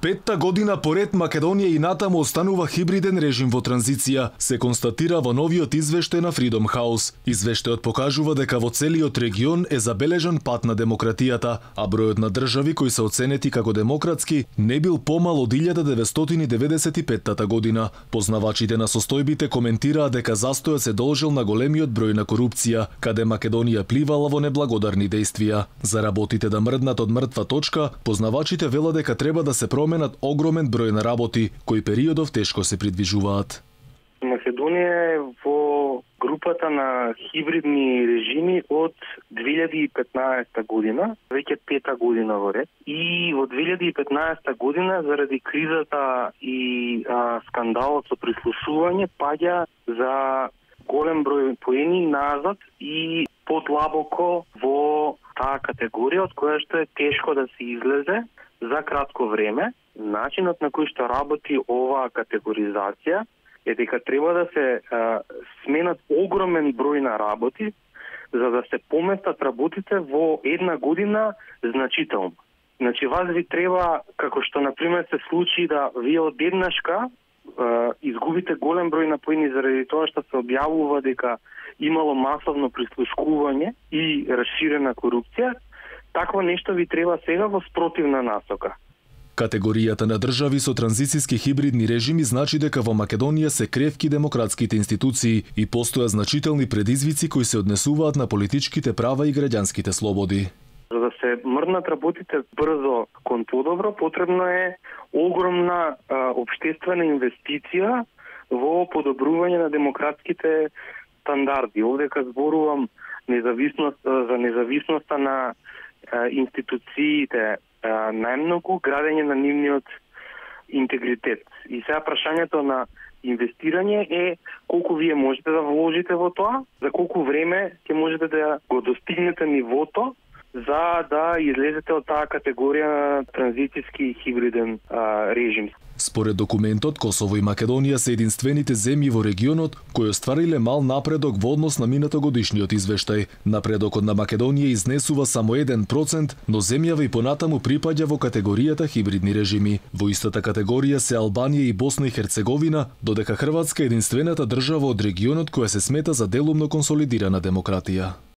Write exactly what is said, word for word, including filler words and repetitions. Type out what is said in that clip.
Петта година поред Македонија и натаму останува хибриден режим во транзиција, се констатира во новиот извештај на Freedom House. Извештајот покажува дека во целиот регион е забележан пат на демократијата, а бројот на држави кои се оценети како демократски не бил помал од илјада деветстотини деветдесет и петта година. Познавачите на состојбите коментираа дека застојот се должел на големиот број на корупција, каде Македонија пливала во неблагодарни дејствија. За работите да мрднат од мртва точка, познавачите велат дека треба да се променат огромен број на работи, кои периодов тешко се придвижуваат. Македонија е во групата на хибридни режими од две илјади и петнаесета година, веќе пета година во ред. И во две илјади и петнаесета година, заради кризата и а, скандалот со прислушување, паѓа за голем број поени назад и подлабоко во таа категорија, од која што е тешко да се излезе за кратко време. Начинот на кој што работи оваа категоризација е дека треба да се а, сменат огромен број на работи за да се поместат работите во една година значително. Значи, вас ви треба, како што например се случи да вие одеднашка а, изгубите голем број на поени заради тоа што се објавува дека имало масовно прислушкување и расширена корупција, такво нешто ви треба сега во спротивна насока. Категоријата на држави со транзицијски хибридни режими значи дека во Македонија се кревки демократските институции и постоја значителни предизвици кои се однесуваат на политичките права и граѓанските слободи. За да се мрднат работите брзо кон подобро, потребно е огромна а, обштествена инвестиција во подобрување на демократските стандарди. Овдека зборувам независност, за независноста на а, институциите, најмногу градење на нивниот интегритет. И сега прашањето на инвестирање е колку вие можете да вложите во тоа, за колку време ќе можете да го достигнете нивото за да излезете од таа категорија на транзицијски хибриден а, режим. Според документот, Косово и Македонија се единствените земји во регионот кои оствариле мал напредок во однос на минатогодишниот извештај. Напредокот на Македонија изнесува само еден процент, но земјава и понатаму припаѓа во категоријата хибридни режими. Во истата категорија се Албанија и Босна и Херцеговина, додека Хрватска е единствената држава од регионот која се смета за делумно консолидирана демократија.